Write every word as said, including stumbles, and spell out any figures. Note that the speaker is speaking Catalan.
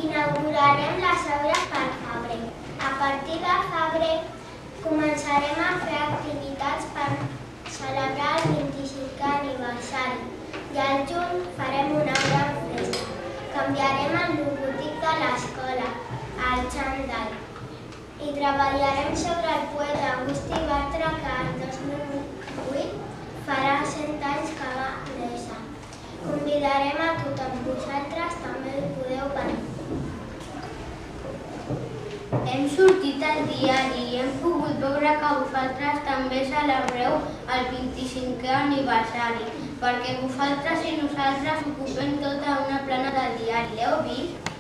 Inaugurarem les obres per febrer. A partir de febrer començarem a fer activitats per celebrar el vint-i-cinquè aniversari i al juny farem una gran festa. Canviarem el logotip de l'escola, el xandall, i treballarem sobre el poeta Agustí Bartra, que el dos mil vuit farà cent anys que va néixer. Convidarem a tothom, vosaltres també hi podeu venir. Hem sortit al diari i hem pogut veure que vosaltres també celebreu el vint-i-cinquè aniversari, perquè vosaltres i nosaltres ocupem tota una plana del diari. L'heu vist?